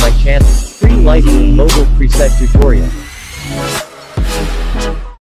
my channel, Free Lighting and Mobile Preset Tutorial.